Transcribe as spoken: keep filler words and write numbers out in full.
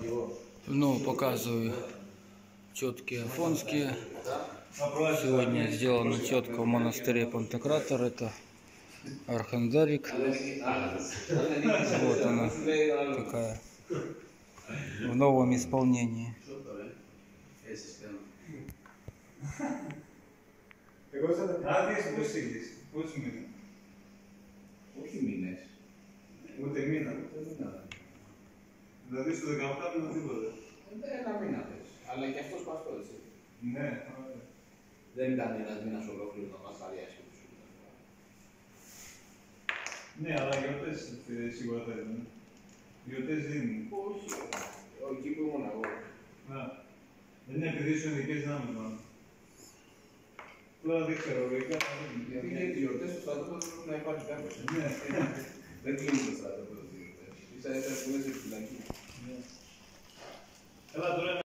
Ну, показываю четкие афонские. Сегодня сделана четко в монастыре Пантократор. Это архандарик. Вот она такая в новом исполнении. Ούτε μήνα. Δηλαδή στο δεκαοκτώ μήνα τίποτα. Ένα μήνα πες. Αλλά και αυτός πας έτσι. Ναι. Δεν ήταν ένας μήνας ολόκληρο να μας αρέσει. Ναι, αλλά γιορτές σίγουρα θα ήταν. Γιορτές δίνουν. Όχι. Εκεί που ήμουν εγώ. Να. Δεν είναι επειδή σου ειδικές δυνάμεις μάλλον. Τώρα δεν ξέρω, λογικά θα δίνουν. Γιατί για τις γιορτές στο στρατόπεδο πρέπει να υπάρχει κάποιος. Ναι. Δεν κλείνει το στρατόπεδο τις γιορτές. Ίσα ίσα που είσαι στη φυλακή. Έλα τώρα